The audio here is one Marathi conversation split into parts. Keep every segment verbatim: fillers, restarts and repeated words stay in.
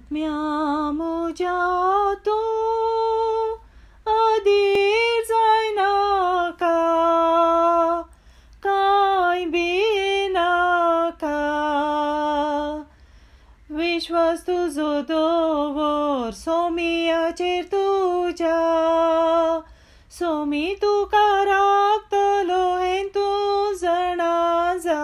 आत्म्या म्हज्या तूं अधीर जायनाका, कांय भिनाका. विश्वास तुजो दवर सोमियाचेर तुज्या, सोमी तुका राखतलो हें तूं जाणा जा.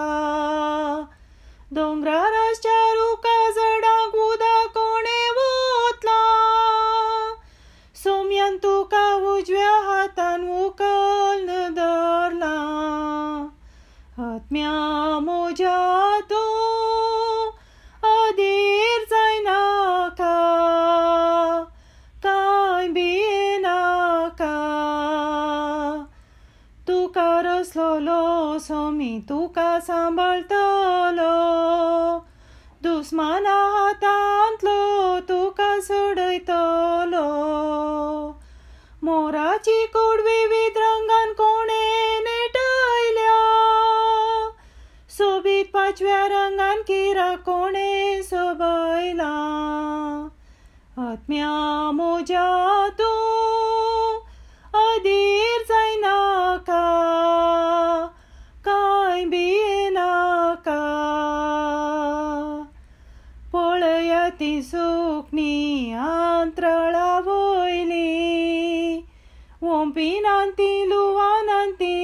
दोंगरार आसच्या रुखा झाडांक उदक कोणें ओतला, सोम्यान तुका उजव्या हातान उखलून धरला. आत्म्या म्हज्या तूं अधीर जायनाका, कांय भिनाका. तुका रचलोलो सोमी तुका सांबाळटलो, दुस्माना हातांतलो तुका सोडयतलो. मोराची कूड विविध रंगान कोणें नेटयल्या, सोबीत पांचव्या रंगान किरा कोणें सोबयला. आत्म्या म्हज्या तूं अधीर जायनाका, कांय भिनाका. पळया ती सुकणी अंतराळा वयली, ओंपिनान ती लुवानान ती